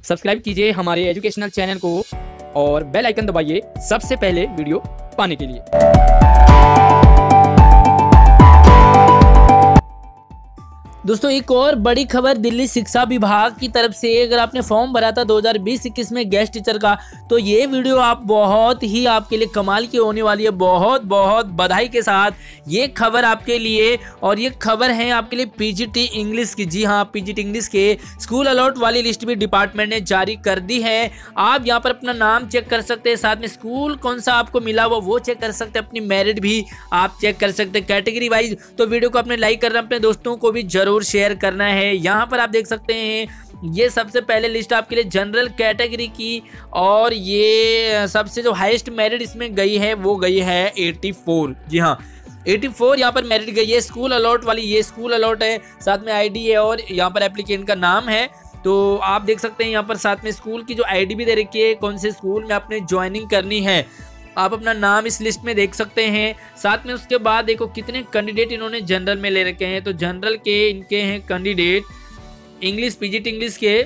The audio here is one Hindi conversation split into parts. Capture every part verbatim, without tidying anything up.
सब्सक्राइब कीजिए हमारे एजुकेशनल चैनल को और बेल आइकन दबाइए सबसे पहले वीडियो पाने के लिए। दोस्तों एक और बड़ी खबर दिल्ली शिक्षा विभाग की तरफ से, अगर आपने फॉर्म भरा था दो हज़ार बीस इक्कीस में गेस्ट टीचर का, तो ये वीडियो आप बहुत ही आपके लिए कमाल की होने वाली है। बहुत बहुत बधाई के साथ ये खबर आपके लिए, और ये खबर है आपके लिए पीजीटी इंग्लिश की। जी हाँ, पीजीटी इंग्लिश के स्कूल अलॉट वाली लिस्ट भी डिपार्टमेंट ने जारी कर दी है। आप यहाँ पर अपना नाम चेक कर सकते हैं, साथ में स्कूल कौन सा आपको मिला वो वो चेक कर सकते हैं, अपनी मेरिट भी आप चेक कर सकते हैं कैटेगरी वाइज। तो वीडियो को अपने लाइक करना, अपने दोस्तों को भी जरूर शेयर करना है। यहाँ पर आप देख सकते हैं ये सबसे पहले लिस्ट आपके लिए जनरल कैटेगरी की, और ये सबसे जो हाईएस्ट मेरिट इसमें गई है वो गई है चौरासी। जी हाँ, चौरासी यहाँ पर मेरिट गई है स्कूल अलॉट वाली। ये स्कूल अलॉट है, साथ में आईडी है और यहाँ पर एप्लीकेंट का नाम है। तो आप देख सकते हैं यहाँ पर साथ में स्कूल की जो आईडी भी दे रखी है, कौन से स्कूल में आपने ज्वाइनिंग करनी है, आप अपना नाम इस लिस्ट में देख सकते हैं। साथ में उसके बाद देखो कितने कैंडिडेट इन्होंने जनरल में ले रखे हैं। तो जनरल के इनके हैं कैंडिडेट इंग्लिश, पीजीटी इंग्लिश के,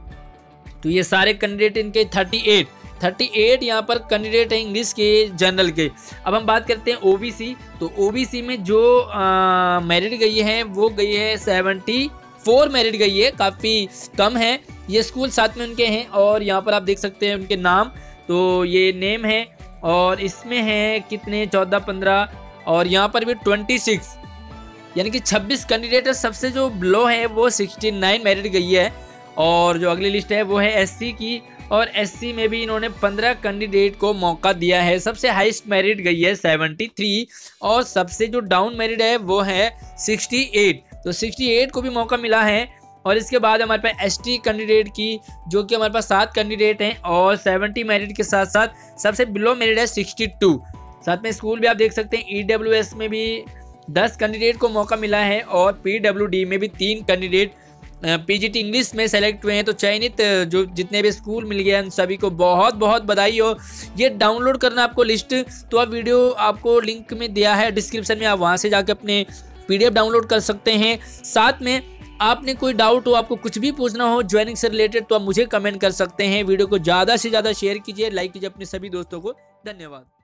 तो ये सारे कैंडिडेट इनके अड़तीस अड़तीस यहाँ पर कैंडिडेट हैं इंग्लिश के जनरल के। अब हम बात करते हैं ओबीसी। तो ओबीसी में जो मेरिट गई है वो गई है चौहत्तर मेरिट गई है, काफ़ी कम है। ये स्कूल साथ में उनके हैं, और यहाँ पर आप देख सकते हैं उनके नाम। तो ये नेम है, और इसमें है कितने चौदह पंद्रह, और यहाँ पर भी छब्बीस, यानी कि छब्बीस कैंडिडेट है। सबसे जो लो है वो उनहत्तर मेरिट गई है। और जो अगली लिस्ट है वो है एससी की, और एससी में भी इन्होंने पंद्रह कैंडिडेट को मौका दिया है। सबसे हाईएस्ट मेरिट गई है तिहत्तर, और सबसे जो डाउन मेरिट है वो है अड़सठ। तो अड़सठ को भी मौका मिला है। और इसके बाद हमारे पास एसटी कैंडिडेट की, जो कि हमारे पास सात कैंडिडेट हैं, और सत्तर मेरिट के साथ साथ सबसे बिलो मेरिट है बासठ। साथ में स्कूल भी आप देख सकते हैं ईडब्ल्यूएस में भी दस कैंडिडेट को मौका मिला है, और पीडब्ल्यूडी में भी तीन कैंडिडेट पीजीटी इंग्लिश में सेलेक्ट हुए हैं। तो चयनित जो जितने भी स्कूल मिल गए उन सभी को बहुत बहुत बधाई हो। ये डाउनलोड करना आपको लिस्ट, तो आप वीडियो आपको लिंक में दिया है डिस्क्रिप्शन में, आप वहाँ से जाकर अपने पीडीएफ डाउनलोड कर सकते हैं। साथ में आपने कोई डाउट हो, आपको कुछ भी पूछना हो ज्वाइनिंग से रिलेटेड, तो आप मुझे कमेंट कर सकते हैं। वीडियो को ज़्यादा से ज़्यादा शेयर कीजिए, लाइक कीजिए अपने सभी दोस्तों को। धन्यवाद।